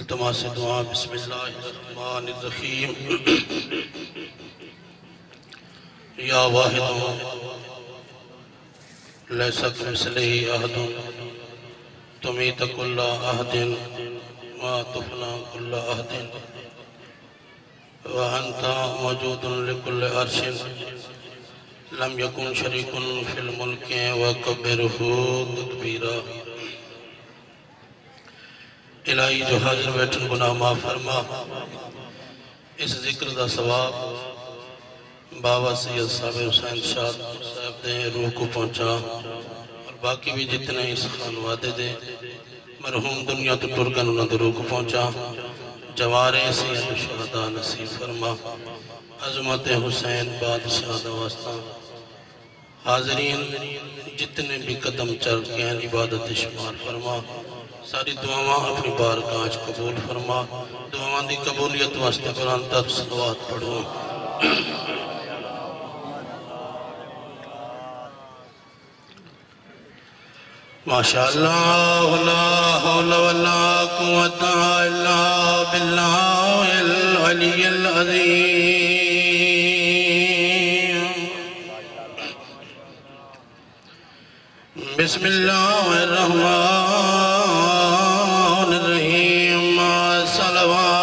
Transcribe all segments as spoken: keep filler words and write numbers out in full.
التماس دعا بسم اللہ الرحمن الرحیم یا واحد لیس کمثلہ احد تمیت کل احد وتفنى كل عهد وأنت موجود لكل عرش لم يكن شريك في الملك وكبره تكبيرا الہی جو حاضر بیٹھن گناہ معاف فرما اس ذکر دا ثواب بابا سید صاحب حسین شاہ صاحب دے روح کو پہنچا اور باقی بھی جتنے اس خانوادے دے مرحوم دنیا تو ٹرگن انہوں نے روح کو پہنچا جوارے سید شہدہ نصیب فرما عظمت حسین بادشاہ دا واسطہ حاضرین جتنے بھی قدم چل کے ہیں عبادت شمار فرما ساری دعاواں اپنی بارگاہ قبول فرما دعاواں دی قبولیت واسطے قرآن تک صلوات پڑھو ماشاءاللہ لا حول ولا قوة الا باللہ العلی العظیم بسم اللہ الرحمن الرحیم صلوات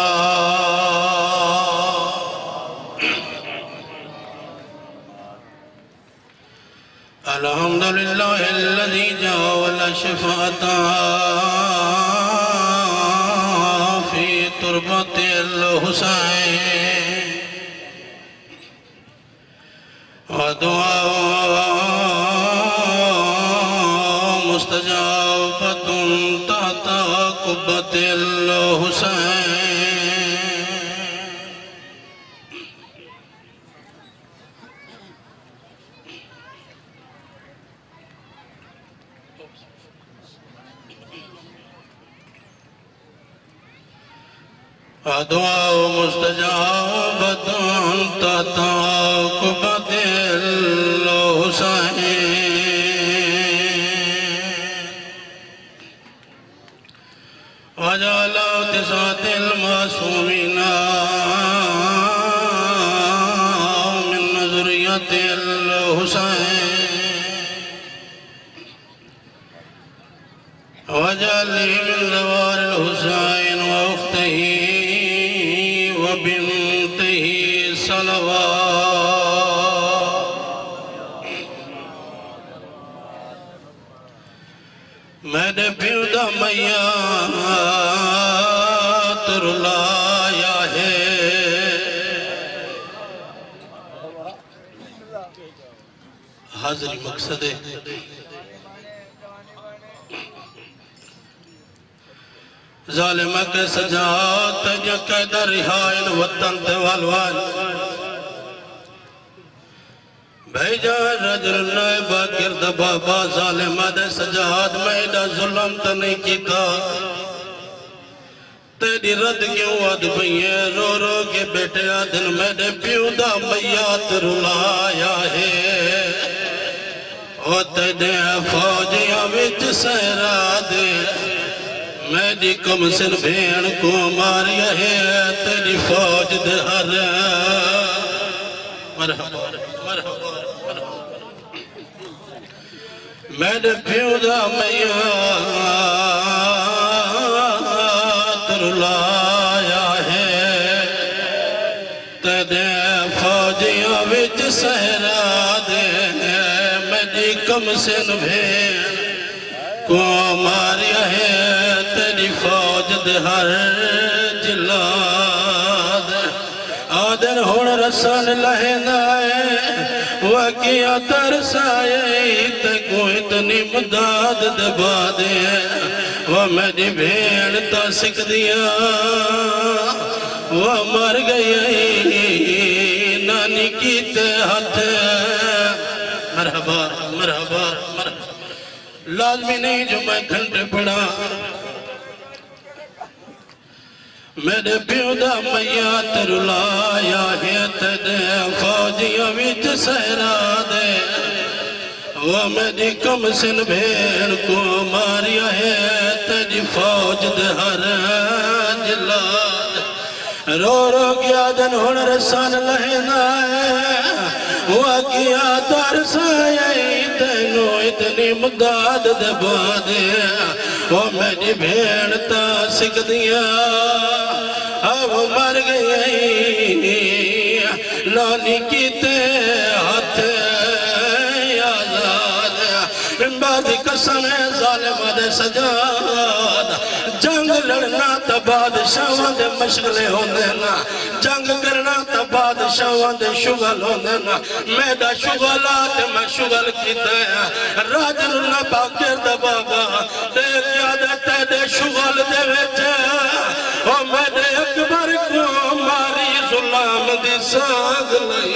الحمدللہ الذی جعل شفاعة في تربة الحسين ودعاء مستجابة تحت قبة الحسين دعاء مستجابة تحت قبة الحسين وجعل اعتصاد المعصومين من ذرية الحسين وجعل من زوار الحسين وأخته وبنته صلوات میرے پیدا میات رلایا ہے حاضری مقصد ہے ظالمہ کے سجات یا قیدہ رہائن وطن تے والوان بھیجا رجل نائبہ گرد بابا ظالمہ دے سجات میڈا ظلم تا نہیں کیتا تیری رد کیوں آدھ بھئیے رو رو کے بیٹے آدھن میڈے پیوں دا میات رلایا ہے او تیدے فوجیاں وچ سہرا دے میری کم سن بھین کو ماریا ہے تیری فوج دے ہر مرحبا مرحبا میرے پیوں دا میات رلایا ہے تیرے فوجیاں وچ سہرا دے میری کم سن بھین کو ماریا ہے تیری فوج دے ہر جلاد آدھر ہون رسان لہنائے وکیا ترسائے تے کوئی اتنی مداد دے بادے وہ میری بھیڑ تا سکھ دیا وہ مر گئی نانی کی تے ہاتھ مرحبا مرحبا مرحبا لازمی نہیں جو میں گھنٹے پڑھا میرے پیوں دا میات رلایا ہے تیرے فوجیاں وچ سہرا دے وہ میری کم سن بھیڑ کو ماریا ہے تیری فوج دے ہر جلاد رو رو گیا دن ہون رسان لہنا ہے وہ کیا ترسائی تینو اتنی مداد دے بادے وہ میری بھیڑ تا سکھ دیا اب مر گئی لانی کی تے ہاتھ بعد قسم ظالمہ دے سجاد جنگ لڑنا تا بادشاہاں دے مشغلے ہوندے نا جنگ کرنا تا بادشاہاں دے شغل ہوندے نا میڈا شغلات میں شغل کیتے ہیں راجر اللہ باقر دا بابا دیکھ یادت دے شغل دے ویچے او میڈے اکبر کو ماری ظلام دی ساگ لئی